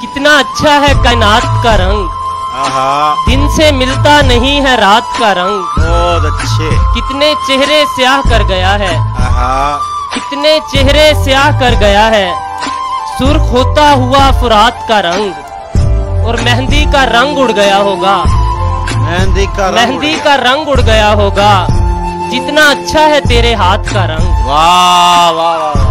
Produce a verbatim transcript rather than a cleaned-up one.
कितना अच्छा है कायनात का रंग, दिन से मिलता नहीं है रात का रंग। बहुत अच्छे। कितने चेहरे स्याह कर गया है, कितने चेहरे स्याह कर गया है। सुर्ख होता हुआ फुरात का रंग, और मेहंदी का रंग उड़ गया होगा। मेहंदी का मेहंदी का रंग उड़ गया होगा, जितना अच्छा है तेरे हाथ का रंग। वाह वाह वाह।